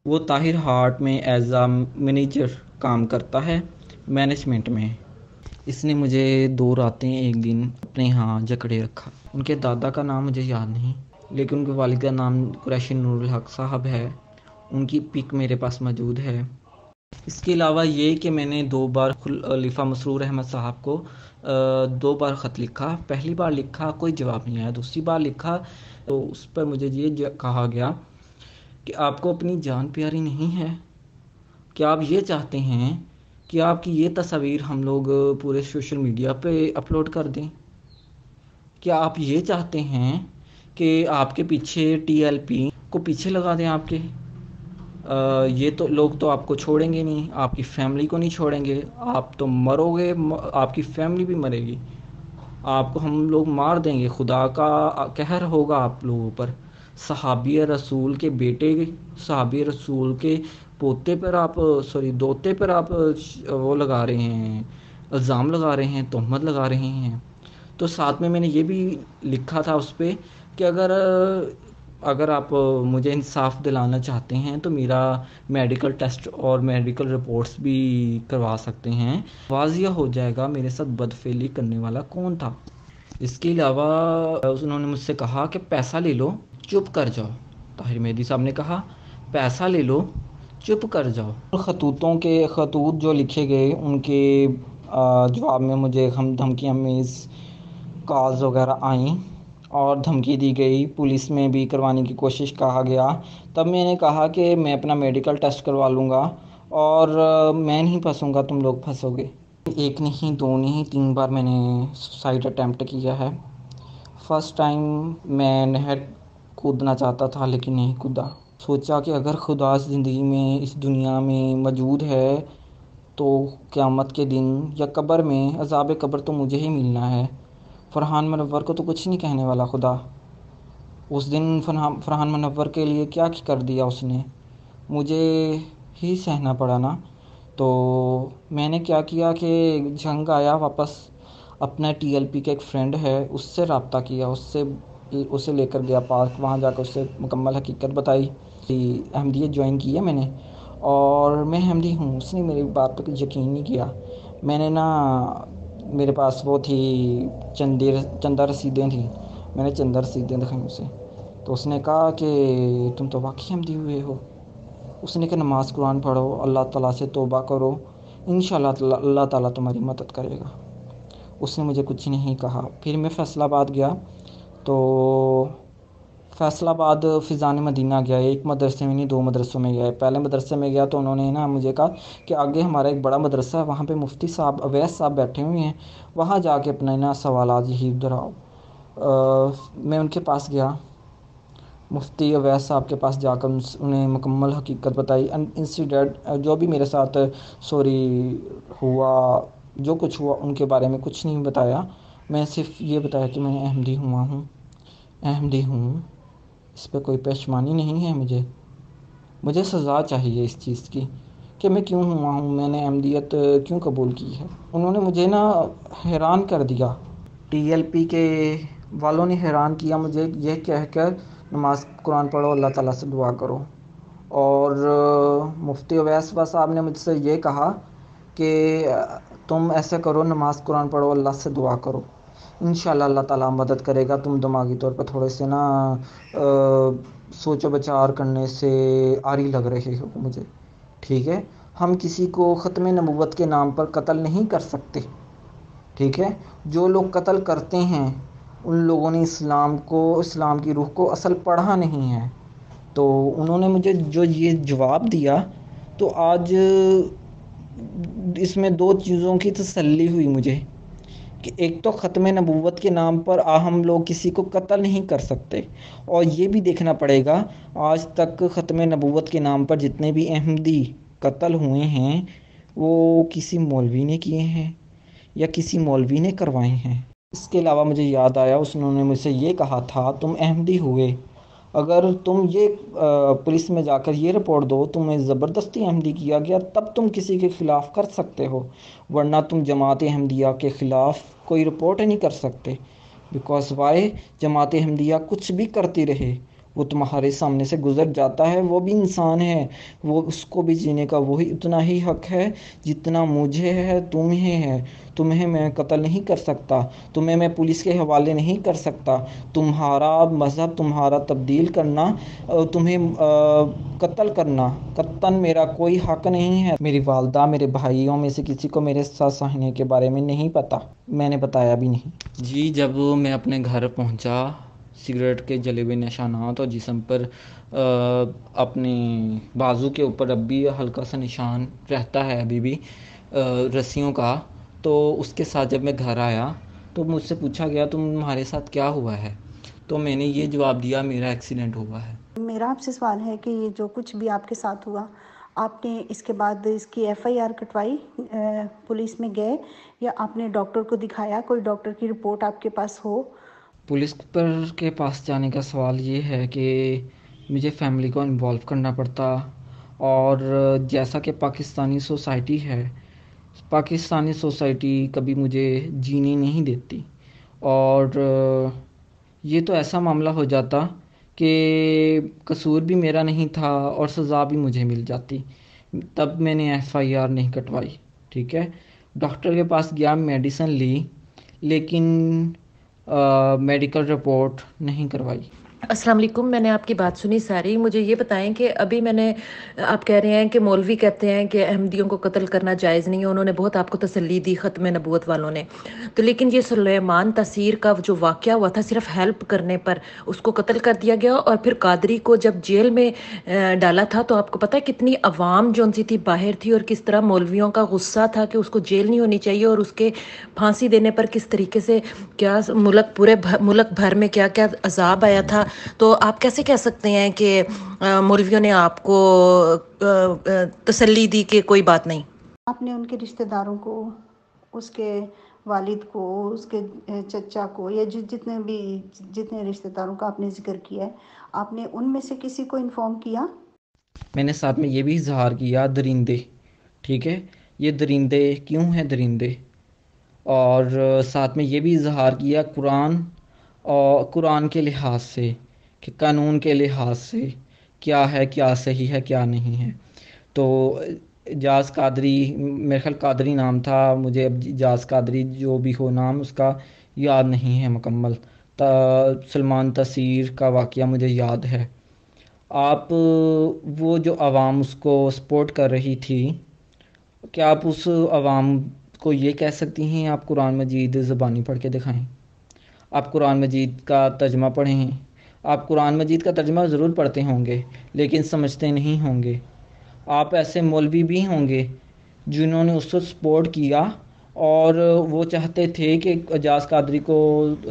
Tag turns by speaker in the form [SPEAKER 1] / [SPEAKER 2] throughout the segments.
[SPEAKER 1] وہ طاہر ہارٹ میں as a manager کام کرتا ہے، مینجمنٹ میں۔ اس نے مجھے 2 راتیں ایک دن اپنے ہاں جکڑے رکھا۔ ان کے دادا کا نام مجھے یاد نہیں، لیکن ان کے والد کا نام قریشی نور الحق صاحب ہے۔ ان کی پک میرے پاس موجود ہے۔ اس کے علاوہ یہ کہ میں نے 2 بار خلیفہ مسرور احمد صاحب کو 2 بار خط لکھا۔ پہلی بار لکھا، کوئی جواب نہیں آیا۔ دوسری بار لکھا تو اس پر مجھے یہ کہا گیا کہ آپ کو اپنی جان پیاری نہیں ہے؟ کیا آپ یہ چاہتے ہیں کہ آپ کی یہ تصاویر ہم لوگ پورے سوشل میڈیا پہ اپلوڈ کر دیں؟ کیا آپ یہ چاہتے ہیں کہ آپ کے پیچھے ٹی ایل پی کو پیچھے لگا دیں آپ کے؟ یہ تو لوگ تو آپ کو چھوڑیں گے نہیں، آپ کی فیملی کو نہیں چھوڑیں گے، آپ تو مرو گے، آپ کی فیملی بھی مرے گی، آپ کو ہم لوگ مار دیں گے، خدا کا قہر ہوگا آپ لوگوں پر۔ صحابی رسول کے بیٹے، صحابی رسول کے پوتے پر آپ دوتے پر آپ وہ لگا رہے ہیں، الزام لگا رہے ہیں، تہمت لگا رہے ہیں۔ تو ساتھ میں نے یہ بھی لکھا تھا اس پہ کہ اگر آپ مجھے انصاف دلانا چاہتے ہیں تو میرا میڈیکل ٹیسٹ اور میڈیکل رپورٹس بھی کروا سکتے ہیں، واضح ہو جائے گا میرے ساتھ بدفعلی کرنے والا کون تھا۔ اس کے علاوہ انہوں نے مجھ سے کہا کہ پیسہ لے لو، چپ کر جاؤ۔ طاہر مہدی صاحب نے کہا پیسہ لے لو، چپ کر جاؤ۔ خطوط جو لکھے گئے ان کے جواب میں مجھے دھمکیاں میز کالز وغیرہ آئیں اور دھمکی دی گئی، پولیس میں بھی کروانے کی کوشش کہا گیا۔ تب میں نے کہا کہ میں اپنا میڈیکل ٹیسٹ کروا لوں گا اور میں نہیں پھنسوں گا، تم لوگ پھنسو گے۔ 1 نہیں 2 نہیں 3 بار میں نے سوسائڈ اٹیمپٹ کیا ہے۔ فرسٹ ٹائم میں نہر کودنا چاہتا تھا لیکن نہیں کودا۔ سوچا کہ اگر خدا زندگی میں اس دنیا میں موجود ہے تو قیامت کے دن یا قبر میں عذاب قبر تو مجھے ہی ملنا ہے، فرحان منور کو تو کچھ نہیں کہنے والا خدا۔ اس دن فرحان منور کے لیے کیا کر دیا اس نے، مجھے ہی سہنا پڑا نا۔ تو میں نے کیا کیا کہ جنگ آیا واپس، اپنا ٹی ایل پی کا ایک فرینڈ ہے اس سے رابطہ کیا، اسے لے کر گیا پارک، وہاں جا کر اسے مکمل حقیقت بتائی۔ احمدیت جوائن کی ہے میں نے اور میں احمدی ہوں۔ اس نے میری بات پہ یقین نہیں کیا۔ میں نے میرے پاس وہ تھی چندہ رسیدیں تھیں، میں نے چندہ رسیدیں دکھائیں اسے، تو اس نے کہا کہ تم تو واقعی احمدی ہوئے ہو۔ اس نے کہا نماز قرآن پڑھو، اللہ تعالیٰ سے توبہ کرو، انشاءاللہ اللہ تعالیٰ تمہاری مدد کرے گا۔ اس نے مجھے کچھ نہیں کہا۔ پھر میں فیصل آباد گیا، تو فیصل آباد فیضان مدینہ گیا، 1 مدرسے میں نہیں 2 مدرسوں میں گیا۔ پہلے مدرسے میں گیا تو انہوں نے مجھے کہا کہ آگے ہمارا ایک بڑا مدرسہ ہے، وہاں پہ مفتی صاحب اویس صاحب بیٹھے ہوئے ہیں، وہاں جا کے اپنے سوالات یہی دہراؤ۔ میں ان کے پاس گیا، مفتی اویس صاحب کے پاس جا کر انہیں مکمل حقیقت بتائی، انسیڈنٹ جو بھی میرے ساتھ ہوا، جو کچھ ہوا ان کے بارے میں کچھ نہیں بتایا۔ میں صرف یہ بتایا کہ میں احمدی ہوں، اس پہ کوئی پشیمانی نہیں ہے، مجھے سزا چاہیے اس چیز کی کہ میں کیوں ہوا ہوں، میں نے احمدیت کیوں قبول کی ہے۔ انہوں نے مجھے حیران کر دیا، ٹی ایل پی کے والوں نے حیران کیا مجھے یہ کہہ کر نماز قرآن پڑھو، اللہ تعالیٰ سے دعا کرو۔ اور مفتی اویس صاحب نے مجھ سے یہ کہا کہ تم ایسے کرو، نماز قرآن پڑھو، اللہ سے دعا کرو، انشاءاللہ اللہ تعالیٰ مدد کرے گا۔ تم دماغی طور پر تھوڑے سے سوچ و بچار کرنے سے عاری لگ رہے ہو مجھے، ٹھیک ہے؟ ہم کسی کو ختم نبوت کے نام پر قتل نہیں کر سکتے، ٹھیک ہے؟ جو لوگ قتل کرتے ہیں ان لوگوں نے اسلام کی روح کو اصل پڑھا نہیں ہے۔ تو انہوں نے مجھے جو یہ جواب دیا تو آج اس میں 2 چیزوں کی تسلی ہوئی مجھے کہ ایک تو ختم نبوت کے نام پر ہم لوگ کسی کو قتل نہیں کر سکتے، اور یہ بھی دیکھنا پڑے گا آج تک ختم نبوت کے نام پر جتنے بھی احمدی قتل ہوئے ہیں وہ کسی مولوی نے کیے ہیں یا کسی مولوی نے کروائے ہیں۔ اس کے علاوہ مجھے یاد آیا انہوں نے مجھ سے یہ کہا تھا تم احمدی ہوئے، اگر تم یہ پولیس میں جا کر یہ رپورٹ دو تمہیں زبردستی احمدی کیا گیا تب تم کسی کے خلاف کر سکتے ہو، ورنہ تم جماعت احمدیہ کے خلاف کوئی رپورٹ نہیں کر سکتے، بیکاز وائی جماعت احمدیہ کچھ بھی کرتی رہے وہ تمہارے سامنے سے گزر جاتا ہے، وہ بھی انسان ہے، وہ اس کو بھی جینے کا وہی اتنا ہی حق ہے جتنا مجھے ہے، تمہیں ہے۔ تمہیں میں قتل نہیں کر سکتا، تمہیں میں پولیس کے حوالے نہیں کر سکتا، تمہارا مذہب، تمہارا تبدیل کرنا، تمہیں قتل کرنا، قطعاً میرا کوئی حق نہیں ہے۔ میری والدہ، میرے بھائیوں میں سے کسی کو میرے ساتھ سہنے کے بارے میں نہیں پتہ، میں نے بتایا بھی نہیں۔ جی جب میں اپنے گھر پہنچا، سگریٹ کے جلے ہوئے نشانات اور جسم پر اپنے بازو کے اوپر اب بھی ہلکا سا نشان رہتا ہے ابھی بھی رسیوں کا، تو اس کے ساتھ جب میں گھر آیا تو مجھ سے پوچھا گیا تمہارے ساتھ کیا ہوا ہے، تو میں نے یہ جواب دیا میرا ایکسیڈنٹ ہوا ہے۔
[SPEAKER 2] میرا آپ سے سوال ہے کہ یہ جو کچھ بھی آپ کے ساتھ ہوا، آپ نے اس کے بعد اس کی ایف آئی آر کٹوائی، پولیس میں گئے یا آپ نے ڈاکٹر کو دکھایا، کوئی ڈاکٹر کی رپورٹ آپ کے پاس ہو؟
[SPEAKER 1] پولیس پر کے پاس جانے کا سوال یہ ہے کہ مجھے فیملی کو انوالو کرنا پڑتا، اور جیسا کہ پاکستانی سوسائٹی ہے، پاکستانی سوسائٹی کبھی مجھے جینے نہیں دیتی، اور یہ تو ایسا معاملہ ہو جاتا کہ قصور بھی میرا نہیں تھا اور سزا بھی مجھے مل جاتی، تب میں نے ایف آئی آر نہیں کٹوائی۔ ٹھیک ہے، ڈاکٹر کے پاس گیا، میڈیسن لی، لیکن میڈیکل رپورٹ نہیں کروائی۔
[SPEAKER 3] السلام علیکم، میں نے آپ کی بات سنی ساری۔ مجھے یہ بتائیں کہ ابھی میں نے، آپ کہہ رہے ہیں کہ مولوی کہتے ہیں کہ احمدیوں کو قتل کرنا جائز نہیں ہے، انہوں نے بہت آپ کو تسلی دی ختم نبوت والوں نے، تو لیکن یہ سلیمان تاثیر کا جو واقعہ ہوا تھا صرف ہیلپ کرنے پر اس کو قتل کر دیا گیا، اور پھر قادری کو جب جیل میں ڈالا تھا تو آپ کو پتہ ہے کتنی عوام جو سی تھی باہر تھی، اور کس طرح مولویوں کا غصہ تھا کہ اس کو جیل نہیں ہونی چاہیے، اور اس کے پھانسی دینے پر کس طریقے سے کیا پورے ملک بھر میں کیا کیا عذاب آیا تھا۔ تو آپ کیسے کہہ سکتے ہیں کہ مولویوں نے آپ کو تسلی دی کہ کوئی بات نہیں؟
[SPEAKER 2] آپ نے ان کے رشتہ داروں کو، اس کے والد کو، اس کے چچا کو، یا جتنے رشتہ داروں کا آپ نے ذکر کیا ہے، آپ نے ان میں سے کسی کو انفارم کیا؟
[SPEAKER 1] میں نے ساتھ میں یہ بھی اظہار کیا، درندے، ٹھیک ہے، یہ درندے کیوں ہیں درندے، اور ساتھ میں یہ بھی اظہار کیا قرآن کے لحاظ سے، کہ قانون کے لحاظ سے کیا ہے، کیا صحیح ہے، کیا نہیں ہے۔ تو اجاز قادری، میرے خیال قادری نام تھا، مجھے اب اجاز قادری جو بھی ہو نام اس کا یاد نہیں ہے مکمل، سلمان تاثیر کا واقعہ مجھے یاد ہے۔ آپ وہ جو عوام اس کو سپورٹ کر رہی تھی، کیا آپ اس عوام کو یہ کہہ سکتی ہیں آپ قرآن مجید زبانی پڑھ کے دکھائیں، آپ قرآن مجید کا ترجمہ پڑھیں، آپ قرآن مجید کا ترجمہ ضرور پڑھتے ہوں گے لیکن سمجھتے نہیں ہوں گے۔ آپ ایسے مولوی بھی ہوں گے جنہوں نے اس کو سپورٹ کیا اور وہ چاہتے تھے کہ اجاز قادری کو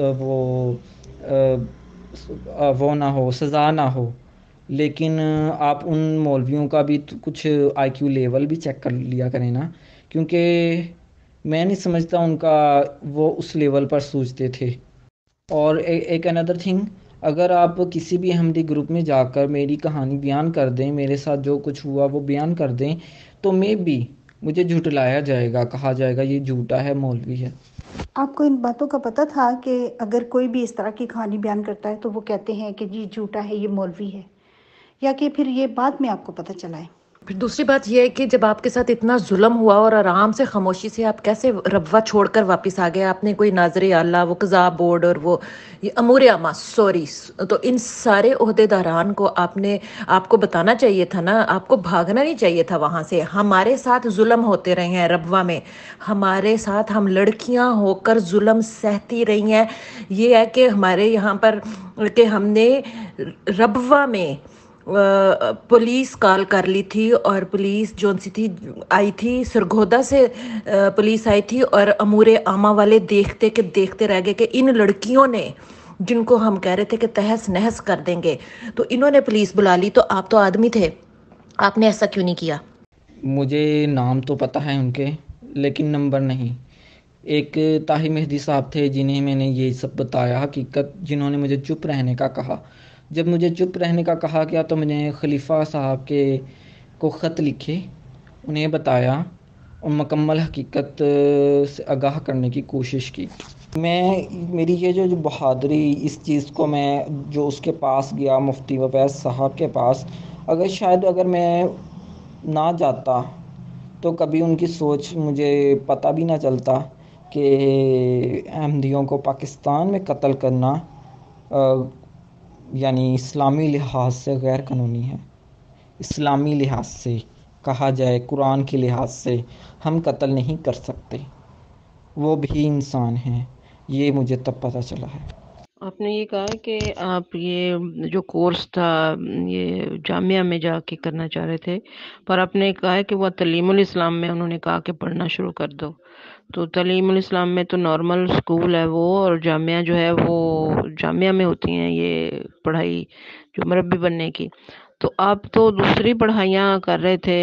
[SPEAKER 1] وہ نہ ہو، سزا نہ ہو، لیکن آپ ان مولویوں کا بھی کچھ آئی کیو لیول بھی چیک کر لیا کریں نا، کیونکہ میں نہیں سمجھتا ان کا وہ اس لیول پر سوچتے تھے۔ اور ایک اندر تھنگ، اگر آپ کسی بھی احمدی گروپ میں جا کر میری کہانی بیان کر دیں، میرے ساتھ جو کچھ ہوا وہ بیان کر دیں، تو مجھے جھٹلایا جائے گا، کہا جائے گا یہ جھوٹا ہے، مولوی ہے۔
[SPEAKER 2] آپ کو ان باتوں کا پتہ تھا کہ اگر کوئی بھی اس طرح کی کہانی بیان کرتا ہے تو وہ کہتے ہیں کہ جی جھوٹا ہے، یہ مولوی ہے، یا کہ پھر یہ بعد میں آپ کو پتہ چلا ہے؟
[SPEAKER 3] پھر دوسری بات یہ ہے کہ جب آپ کے ساتھ اتنا ظلم ہوا اور آرام سے خاموشی سے آپ کیسے ربوہ چھوڑ کر واپس آ گئے؟ آپ نے کوئی ناظر اعلیٰ، وہ قضاء بورڈ اور وہ امور عامہ، تو ان سارے عہدیداران کو آپ کو بتانا چاہیے تھا نا، آپ کو بھاگنا نہیں چاہیے تھا وہاں سے۔ ہمارے ساتھ ظلم ہوتے رہے ہیں ربوہ میں، ہمارے ساتھ ہم لڑکیاں ہو کر ظلم سہتی رہی ہیں۔ یہ ہے کہ ہمارے یہاں پر کہ ہم نے ربوہ میں پولیس کال کر لی تھی، اور پولیس جو سی تھی آئی تھی سرگودا سے، پولیس آئی تھی، اور امور عامہ والے دیکھتے رہ گئے کہ ان لڑکیوں نے، جن کو ہم کہہ رہے تھے کہ تہس نہس کر دیں گے، تو انہوں نے پولیس بلا لی۔ تو آپ تو آدمی تھے، آپ نے ایسا کیوں نہیں کیا؟
[SPEAKER 1] مجھے نام تو پتہ ہے ان کے، لیکن نمبر نہیں۔ ایک طاہر مہدی صاحب تھے جنہیں میں نے یہ سب بتایا حقیقت، جنہوں نے مجھے چپ رہنے کا کہا۔ جب مجھے چپ رہنے کا کہا گیا تو میں نے خلیفہ صاحب کو خط لکھے، انہیں بتایا اور مکمل حقیقت سے آگاہ کرنے کی کوشش کی۔ میری یہ جو بہادری، اس چیز کو میں جو اس کے پاس گیا، مفتی اویس صاحب کے پاس، اگر میں نہ جاتا تو کبھی ان کی سوچ مجھے پتہ بھی نہ چلتا کہ احمدیوں کو پاکستان میں قتل کرنا یعنی اسلامی لحاظ سے غیر قانونی ہے۔ اسلامی لحاظ سے کہا جائے، قرآن کے لحاظ سے ہم قتل نہیں کر سکتے، وہ بھی انسان ہیں، یہ مجھے تب پتہ چلا ہے۔
[SPEAKER 4] آپ نے یہ کہا کہ آپ یہ جو کورس تھا یہ جامعہ میں جا کے کرنا چاہ رہے تھے، پر آپ نے کہا ہے کہ وہ تعلیم الاسلام میں انہوں نے کہا کہ پڑھنا شروع کر دو، تو تعلیم الاسلام میں تو نارمل سکول ہے وہ، اور جامعہ جو ہے وہ جامعہ میں ہوتی ہیں یہ پڑھائی جو مربی بننے کی، تو آپ تو دوسری پڑھائیاں کر رہے تھے،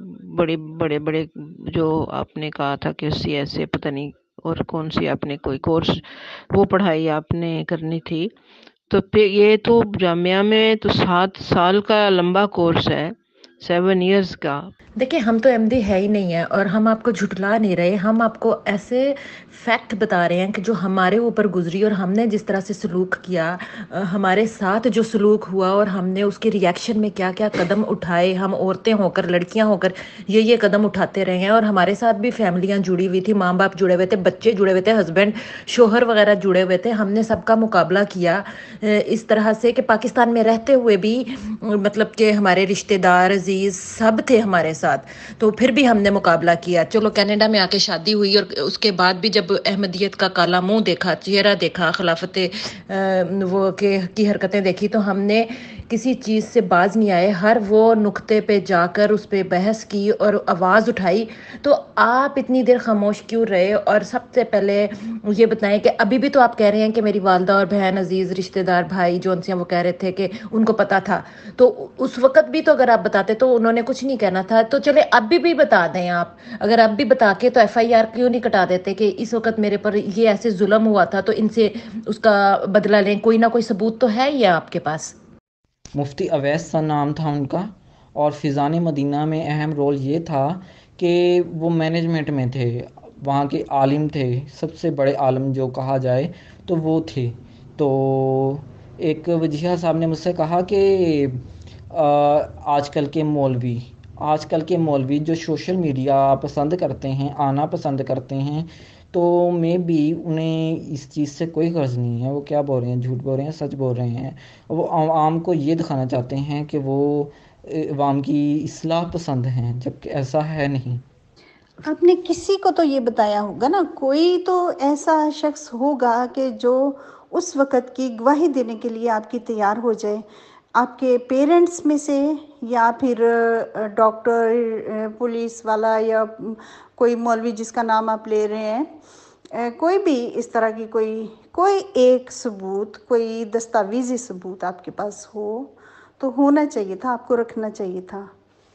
[SPEAKER 4] بڑے جو آپ نے کہا تھا کہ سی ایس سے پتہ نہیں اور کون سی آپ نے کوئی کورس وہ پڑھائی آپ نے کرنی تھی، تو پھر یہ تو جامعہ میں تو 7 سال کا لمبا کورس ہے، 7 ایئرز کا۔
[SPEAKER 3] دیکھیں ہم تو ایم ڈی ہے ہی نہیں ہیں، اور ہم آپ کو جھٹلا نہیں رہے، ہم آپ کو ایسے فیکٹ بتا رہے ہیں کہ جو ہمارے اوپر گزری اور ہم نے جس طرح سے سلوک کیا، ہمارے ساتھ جو سلوک ہوا اور ہم نے اس کے ریئیکشن میں کیا کیا قدم اٹھائے، ہم عورتیں ہو کر، لڑکیاں ہو کر یہ قدم اٹھاتے رہے ہیں، اور ہمارے ساتھ بھی فیملیاں جڑی ہوئی تھی، ماں باپ جڑے ہوئے تھے، بچے جڑے ہوئے تھے، ہسبینڈ شوہر وغیرہ جڑے ہوئے تھے، ہم نے سب کا مقابلہ کیا اس طرح سے کہ پاکستان میں رہتے ہوئے بھی مطلب کہ ہمارے رشتہ دار عزیز سب تھے ہمارے ساتھ، تو پھر بھی ہم نے مقابلہ کیا۔ چلو کینیڈا میں آ کے شادی ہوئی، اور اس کے بعد بھی جب احمدیت کا کالا منہ دیکھا، چہرہ دیکھا، خلافت وہ کی حرکتیں دیکھی، تو ہم نے کسی چیز سے باز نہیں آئے، ہر وہ نقطے پہ جا کر اس پہ بحث کی اور آواز اٹھائی۔ تو آپ اتنی دیر خاموش کیوں رہے؟ اور سب سے پہلے یہ بتائیں کہ ابھی بھی تو آپ کہہ رہے ہیں کہ میری والدہ اور بہن عزیز رشتہ دار بھائی جو ان سے وہ کہہ رہے تھے کہ ان کو پتہ تھا، تو اس وقت بھی تو اگر آپ بتاتے تو انہوں نے کچھ نہیں کہنا تھا، تو چلے اب بھی بتا دیں آپ، اگر اب بھی بتا کے تو ایف آئی آر کیوں نہیں کٹا دیتے کہ اس وقت میرے پر یہ ایسے ظلم ہوا تھا تو ان سے اس کا بدلہ لیں، کوئی نہ کوئی ثبوت تو ہے ہی آپ کے پاس۔
[SPEAKER 1] مفتی اویس کا نام تھا ان کا، اور فیضان مدینہ میں اہم رول یہ تھا کہ وہ مینجمنٹ میں تھے، وہاں کے عالم تھے، سب سے بڑے عالم جو کہا جائے تو وہ تھے۔ تو ایک وجیہہ صاحب نے مجھ سے کہا کہ آج کل کے مولوی جو سوشل میڈیا پسند کرتے ہیں، آنا پسند کرتے ہیں، تو میں بھی انہیں اس چیز سے کوئی غرض نہیں ہے، وہ کیا بول رہے ہیں، جھوٹ بول رہے ہیں، سچ بول رہے ہیں، وہ عوام کو یہ دکھانا چاہتے ہیں کہ وہ عوام کی اصلاح پسند ہیں، جبکہ ایسا ہے نہیں۔
[SPEAKER 2] آپ نے کسی کو تو یہ بتایا ہوگا نا، کوئی تو ایسا شخص ہوگا کہ جو اس وقت کی گواہی دینے کے لیے آپ کی تیار ہو جائے، آپ کے پیرنٹس میں سے، یا پھر ڈاکٹر، پولیس والا، یا کوئی مولوی جس کا نام آپ لے رہے ہیں، کوئی بھی اس طرح کی کوئی ایک ثبوت، کوئی دستاویزی ثبوت آپ کے پاس ہو تو ہونا چاہیے تھا، آپ کو رکھنا چاہیے تھا۔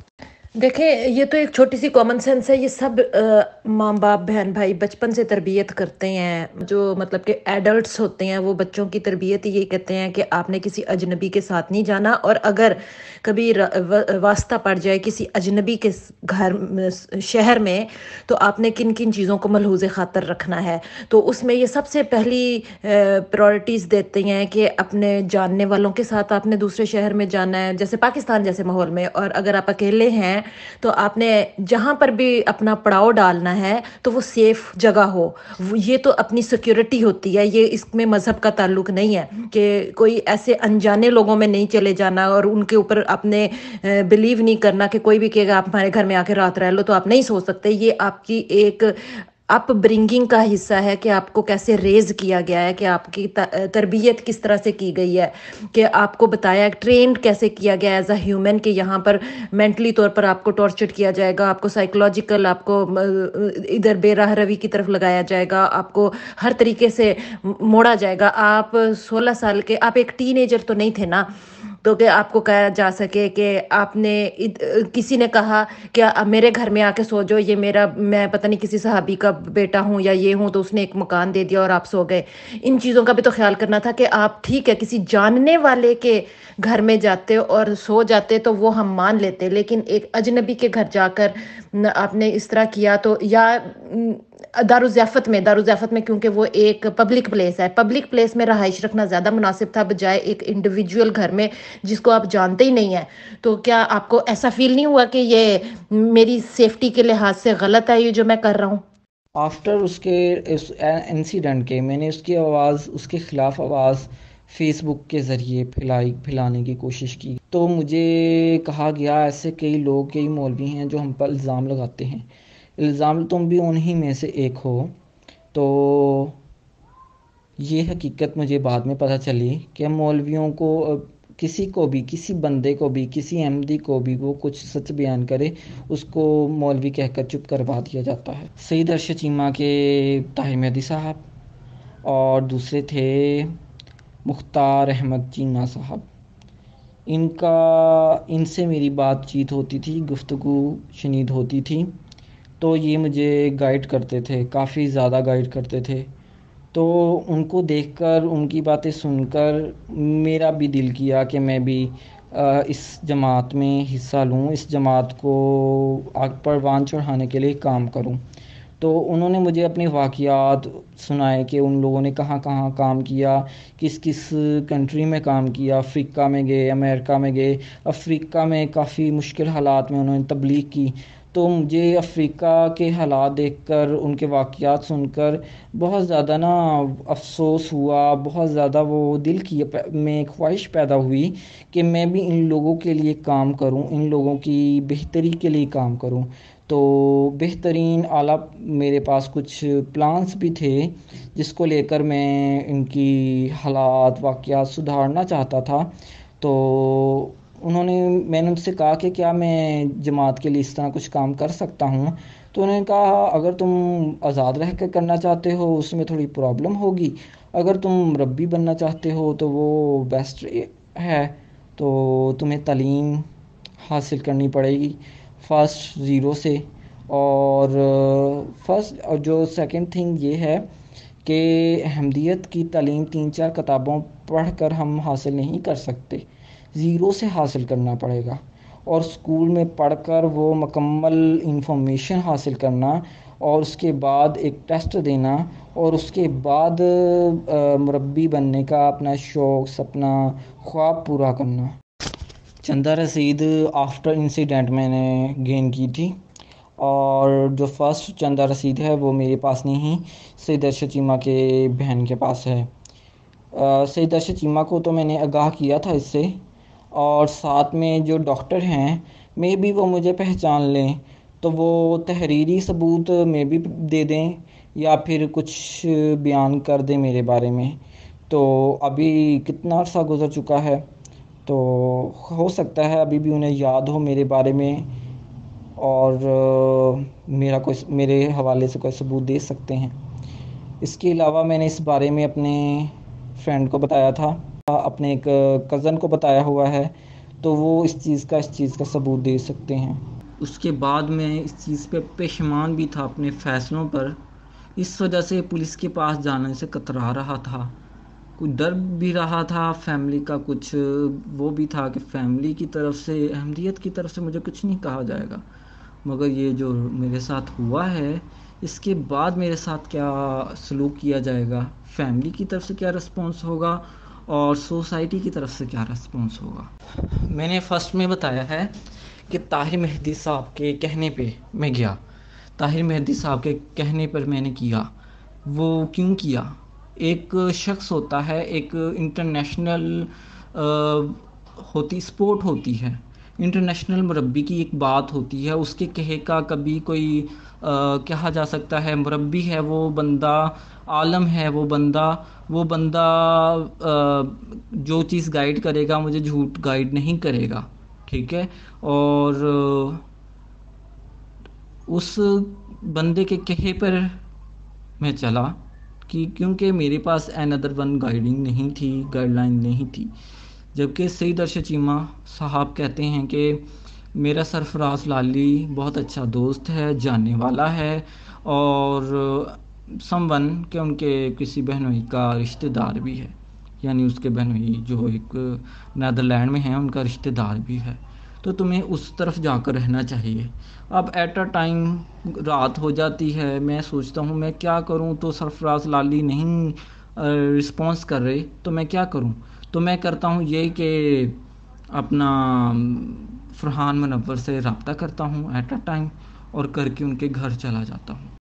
[SPEAKER 3] دیکھیں یہ تو ایک چھوٹی سی کامن سینس ہے، یہ سب ماں باپ بہن بھائی بچپن سے تربیت کرتے ہیں، جو مطلب کہ ایڈلٹس ہوتے ہیں وہ بچوں کی تربیت یہ کہتے ہیں کہ آپ نے کسی اجنبی کے ساتھ نہیں جانا، اور اگر کبھی واسطہ پڑ جائے کسی اجنبی کے گھر شہر میں تو آپ نے کن کن چیزوں کو ملحوظ خاطر رکھنا ہے، تو اس میں یہ سب سے پہلی پرائورٹیز دیتے ہیں کہ اپنے جاننے والوں کے ساتھ آپ نے دوسرے شہر میں جانا ہے، جیسے پاکستان جیسے ماحول میں، اور اگر آپ اکیلے ہیں تو آپ نے جہاں پر بھی اپنا پڑاؤ ڈالنا ہے تو وہ سیف جگہ ہو، یہ تو اپنی سیکیورٹی ہوتی ہے، یہ اس میں مذہب کا تعلق نہیں ہے کہ کوئی ایسے انجانے لوگوں میں نہیں چلے جانا اور ان کے اوپر آپ نے بلیو نہیں کرنا کہ کوئی بھی کہے گا آپ ہمارے گھر میں آ کے رات رہ لو تو آپ نہیں سو سکتے۔ یہ آپ کی ایک اپ برنگنگ کا حصہ ہے کہ آپ کو کیسے ریز کیا گیا ہے، کہ آپ کی تربیت کس طرح سے کی گئی ہے، کہ آپ کو بتایا ٹرینڈ کیسے کیا گیا ایز اے ہیومن، کہ یہاں پر مینٹلی طور پر آپ کو ٹارچر کیا جائے گا، آپ کو سائیکولوجیکل، آپ کو ادھر بے راہ روی کی طرف لگایا جائے گا، آپ کو ہر طریقے سے موڑا جائے گا۔ آپ 16 سال کے، آپ ایک ٹین ایجر تو نہیں تھے نا، تو کہ آپ کو کہا جا سکے کہ آپ نے کسی نے کہا کہ میرے گھر میں آ کے سو جاؤ، یہ میرا، میں پتہ نہیں کسی صحابی کا بیٹا ہوں یا یہ ہوں، تو اس نے ایک مکان دے دیا اور آپ سو گئے۔ ان چیزوں کا بھی تو خیال کرنا تھا کہ آپ ٹھیک ہے کسی جاننے والے کے گھر میں جاتے اور سو جاتے تو وہ ہم مان لیتے، لیکن ایک اجنبی کے گھر جا کر آپ نے اس طرح کیا، تو یا دارالضیافت میں کیونکہ وہ ایک پبلک پلیس ہے، پبلک پلیس میں رہائش رکھنا زیادہ مناسب تھا بجائے ایک انڈیویجول گھر میں جس کو آپ جانتے ہی نہیں ہیں. تو کیا آپ کو ایسا فیل نہیں ہوا کہ یہ میری سیفٹی کے لحاظ سے غلط ہے یہ جو میں کر رہا ہوں؟
[SPEAKER 1] آفٹر اس انسیڈنٹ کے میں نے اس کی آواز، اس کے خلاف آواز فیس بک کے ذریعے پھیلانے کی کوشش کی. تو مجھے کہا گیا ایسے کئی لوگ، کئی مولوی ہیں جو ہم پر الزام لگاتے ہیں، الزام تم بھی انہی میں سے ایک ہو. تو یہ حقیقت مجھے بعد میں پتہ چلی کہ مولویوں کو، کسی کو بھی، کسی بندے کو بھی، کسی احمدی کو بھی وہ کچھ سچ بیان کرے اس کو مولوی کہہ کر چپ کروا دیا جاتا ہے. سید ارشد چیمہ کے طاہر مہدی صاحب اور دوسرے تھے مختار احمد چیمہ صاحب. ان سے میری بات چیت ہوتی تھی، گفتگو شنید ہوتی تھی. تو یہ مجھے گائیڈ کرتے تھے، کافی زیادہ گائیڈ کرتے تھے. تو ان کو دیکھ کر، ان کی باتیں سن کر میرا بھی دل کیا کہ میں بھی اس جماعت میں حصہ لوں، اس جماعت کو پروان چڑھانے کے لیے کام کروں. تو انہوں نے مجھے اپنے واقعات سنائے کہ ان لوگوں نے کہاں کہاں کام کیا، کس کس کنٹری میں کام کیا. افریقہ میں گئے، امریکہ میں گئے. افریقہ میں کافی مشکل حالات میں انہوں نے تبلیغ کی. تو مجھے افریقہ کے حالات دیکھ کر، ان کے واقعات سن کر بہت زیادہ افسوس ہوا، بہت زیادہ وہ دل کی میں خواہش پیدا ہوئی کہ میں بھی ان لوگوں کے لیے کام کروں، ان لوگوں کی بہتری کے لیے کام کروں. تو بہترین اعلیٰ میرے پاس کچھ پلانس بھی تھے جس کو لے کر میں ان کی حالات، واقعات سدھارنا چاہتا تھا. تو میں نے ان سے کہا کہ کیا میں جماعت کے لیے اس طرح کچھ کام کر سکتا ہوں. تو انہوں نے کہا اگر تم آزاد رہ کر کرنا چاہتے ہو اس میں تھوڑی پرابلم ہوگی، اگر تم مربی بننا چاہتے ہو تو وہ بیسٹ ہے. تو تمہیں تعلیم حاصل کرنی پڑے گی فرسٹ زیرو سے. اور جو سیکنڈ تھنگ یہ ہے کہ احمدیت کی تعلیم 3-4 کتابوں پڑھ کر ہم حاصل نہیں کر سکتے، زیرو سے حاصل کرنا پڑے گا. اور اسکول میں پڑھ کر وہ مکمل انفارمیشن حاصل کرنا، اور اس کے بعد ایک ٹیسٹ دینا، اور اس کے بعد مربی بننے کا اپنا شوق، سپنا، خواب پورا کرنا. چندہ رسید آفٹر انسیڈنٹ میں نے گین کی تھی، اور جو فرسٹ چندہ رسید ہے وہ میرے پاس نہیں، سید ارشد چیمہ کے بہن کے پاس ہے. سید ارشد چیمہ کو تو میں نے آگاہ کیا تھا اس سے، اور ساتھ میں جو ڈاکٹر ہیں میں بھی وہ مجھے پہچان لیں تو وہ تحریری ثبوت میں بھی دے دیں یا پھر کچھ بیان کر دیں میرے بارے میں. تو ابھی کتنا عرصہ گزر چکا ہے، تو ہو سکتا ہے ابھی بھی انہیں یاد ہو میرے بارے میں، اور میرے حوالے سے کوئی ثبوت دے سکتے ہیں. اس کے علاوہ میں نے اس بارے میں اپنے فرینڈ کو بتایا تھا، اپنے ایک کزن کو بتایا ہوا ہے، تو وہ اس چیز کا ثبوت دے سکتے ہیں. اس کے بعد میں اس چیز پہ پشیمان بھی تھا اپنے فیصلوں پر، اس وجہ سے پولیس کے پاس جانے سے کترا رہا تھا. کچھ ڈر بھی رہا تھا فیملی کا، کچھ وہ بھی تھا کہ فیملی کی طرف سے، احمدیت کی طرف سے مجھے کچھ نہیں کہا جائے گا. مگر یہ جو میرے ساتھ ہوا ہے اس کے بعد میرے ساتھ کیا سلوک کیا جائے گا، فیملی کی طرف سے کیا رسپانس ہوگا اور سوسائٹی کی طرف سے کیا رسپانس ہوگا. میں نے فرسٹ میں بتایا ہے کہ طاہر مہدی صاحب کے کہنے پہ میں گیا، طاہر مہدی صاحب کے کہنے پر میں نے کیا. وہ کیوں کیا؟ ایک شخص ہوتا ہے، ایک انٹرنیشنل سپورٹ ہوتی ہے، انٹرنیشنل مربی کی ایک بات ہوتی ہے، اس کے کہے کا کبھی کوئی کہا جا سکتا ہے مربی ہے وہ بندہ، عالم ہے وہ بندہ جو چیز گائیڈ کرے گا مجھے جھوٹ گائیڈ نہیں کرے گا، ٹھیک ہے. اور اس بندے کے کہے پر میں چلا کیونکہ میرے پاس another one گائیڈنگ نہیں تھی، گائیڈ لائن نہیں تھی. جبکہ سید ارشد چیمہ صاحب کہتے ہیں کہ میرا سرفراز لالی بہت اچھا دوست ہے، جاننے والا ہے، اور کہ ان کے کسی بہنوئی کا رشتہ دار بھی ہے، یعنی اس کے بہنوئی جو ایک نیدرلینڈ میں ہیں ان کا رشتہ دار بھی ہے. تو تمہیں اس طرف جا کر رہنا چاہیے. اب ایٹ اے ٹائم رات ہو جاتی ہے، میں سوچتا ہوں میں کیا کروں، تو سرفراز لالی نہیں رسپانس کر رہے، تو میں کیا کروں. تو میں کرتا ہوں یہ کہ اپنا فرحان منور سے رابطہ کرتا ہوں ایٹ اے ٹائم، اور کر کے ان کے گھر چلا جاتا ہوں.